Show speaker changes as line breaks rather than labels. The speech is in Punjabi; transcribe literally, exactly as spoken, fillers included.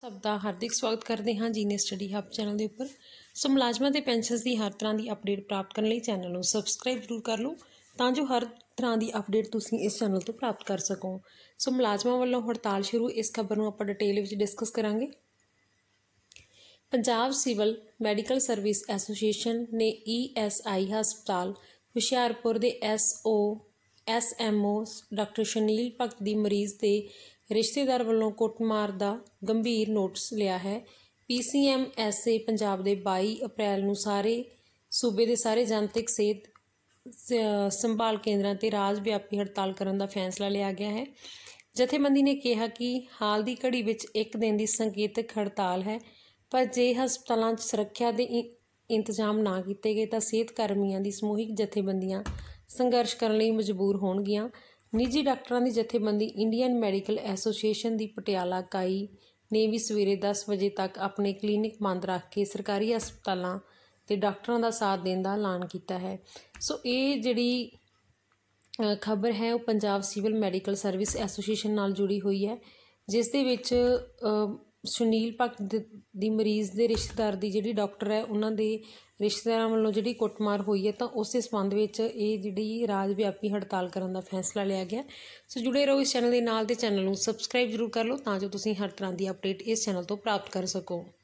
ਸਭ ਦਾ ਹਾਰਦਿਕ ਸਵਾਗਤ ਕਰਦੇ ਹਾਂ ਜੀਨੇ ਸਟੱਡੀ ਹੱਬ ਚੈਨਲ ਦੇ ਉੱਪਰ। ਸੋ ਮੁਲਾਜ਼ਮਾਂ ਦੇ ਪੈਨਸ਼ਨਸ ਦੀ ਹਰ ਤਰ੍ਹਾਂ ਦੀ ਅਪਡੇਟ ਪ੍ਰਾਪਤ ਕਰਨ ਲਈ ਚੈਨਲ ਨੂੰ ਸਬਸਕ੍ਰਾਈਬ ਜ਼ਰੂਰ ਕਰ ਲਓ ਤਾਂ ਜੋ ਹਰ ਤਰ੍ਹਾਂ ਦੀ ਅਪਡੇਟ ਤੁਸੀਂ ਇਸ ਚੈਨਲ ਤੋਂ ਪ੍ਰਾਪਤ ਕਰ ਸਕੋ। ਸੋ ਮੁਲਾਜ਼ਮਾਂ ਵੱਲੋਂ ਹੜਤਾਲ ਸ਼ੁਰੂ, ਇਸ ਖਬਰ ਨੂੰ ਆਪਾਂ ਡਿਟੇਲ ਵਿੱਚ ਡਿਸਕਸ ਕਰਾਂਗੇ। Punjab civil medical service association ਨੇ ਈ ਐਸ ਆਈ ਹਸਪਤਾਲ ਹੁਸ਼ਿਆਰਪੁਰ ਦੇ S O S M O doctor Sunil Bhagat ਦੀ ਮਰੀਜ਼ ਦੇ ਰਿਸ਼ਤੇਦਾਰ ਵੱਲੋਂ ਕੁੱਟਮਾਰ ਦਾ ਗੰਭੀਰ ਨੋਟਿਸ ਲਿਆ ਹੈ। P C M S A Punjab ਦੇ ਬਾਈ ਅਪ੍ਰੈਲ ਨੂੰ ਸਾਰੇ ਸੂਬੇ ਦੇ ਸਾਰੇ ਜਨਤਕ ਸਿਹਤ ਸੰਭਾਲ ਕੇਂਦਰਾਂ ਤੇ ਰਾਜ ਵਿਆਪੀ ਹੜਤਾਲ ਕਰਨ ਦਾ ਫੈਸਲਾ ਲਿਆ ਗਿਆ ਹੈ। ਜਥੇਬੰਦੀ ਨੇ ਕਿਹਾ ਕਿ ਹਾਲ ਦੀ ਘੜੀ ਵਿੱਚ ਇੱਕ ਦਿਨ ਦੀ ਸੰਕੇਤਕ ਹੜਤਾਲ ਹੈ, ਪਰ ਜੇ ਹਸਪਤਾਲਾਂ 'ਚ ਸੁਰੱਖਿਆ ਦੇ ਇੰਤਜ਼ਾਮ ਨਾ ਕੀਤੇ ਗਏ ਤਾਂ ਸਿਹਤ ਕਰਮੀਆਂ ਦੀ ਸਮੂਹਿਕ ਜਥੇਬੰਦੀਆਂ ਸੰਘਰਸ਼ ਕਰਨ ਲਈ ਮਜਬੂਰ ਹੋਣਗੀਆਂ। ਨਿੱਜੀ ਡਾਕਟਰਾਂ ਦੀ ਜਥੇਬੰਦੀ ਇੰਡੀਅਨ ਮੈਡੀਕਲ ਐਸੋਸੀਏਸ਼ਨ ਦੀ ਪਟਿਆਲਾ ਇਕਾਈ ਨੇ ਵੀ ਸਵੇਰੇ ਦਸ ਵਜੇ ਤੱਕ ਆਪਣੇ ਕਲੀਨਿਕ ਬੰਦ ਰੱਖ ਕੇ ਸਰਕਾਰੀ ਹਸਪਤਾਲਾਂ ਤੇ ਡਾਕਟਰਾਂ ਦਾ ਸਾਥ ਦੇਣ ਦਾ ਐਲਾਨ ਕੀਤਾ ਹੈ। ਸੋ ਇਹ ਜਿਹੜੀ ਖਬਰ ਹੈ ਉਹ Punjab civil medical service association ਨਾਲ ਜੁੜੀ ਹੋਈ ਹੈ, ਜਿਸ ਦੇ ਵਿੱਚ ਸੁਨੀਲ ਭਗਤ ਦੀ ਮਰੀਜ਼ ਦੇ ਰਿਸ਼ਤੇਦਾਰ ਦੀ ਜਿਹੜੀ ਡਾਕਟਰ ਹੈ ਉਹਨਾਂ ਦੇ ਰਿਸ਼ਤੇਦਾਰਾਂ ਵੱਲੋਂ ਜਿਹੜੀ ਕੁੱਟਮਾਰ ਹੋਈ ਹੈ, ਤਾਂ ਉਸੇ ਸੰਬੰਧ ਵਿੱਚ ਇਹ ਜਿਹੜੀ ਰਾਜ ਵਿਆਪੀ ਹੜਤਾਲ ਕਰਨ ਦਾ ਫੈਸਲਾ ਲਿਆ ਗਿਆ। ਸੋ ਜੁੜੇ ਰਹੋ ਇਸ ਚੈਨਲ ਦੇ ਨਾਲ, ਤੇ ਚੈਨਲ ਨੂੰ ਸਬਸਕ੍ਰਾਈਬ ਜ਼ਰੂਰ ਕਰ ਲਓ ਤਾਂ ਜੋ ਤੁਸੀਂ ਹਰ ਤਰ੍ਹਾਂ ਦੀ ਅਪਡੇਟ ਇਸ ਚੈਨਲ ਤੋਂ ਪ੍ਰਾਪਤ ਕਰ ਸਕੋ।